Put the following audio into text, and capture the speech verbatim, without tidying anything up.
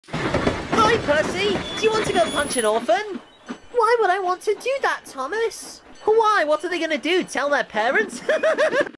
Hi, Percy! Do you want to go punch an orphan? Why would I want to do that, Thomas? Why? What are they going to do? Tell their parents?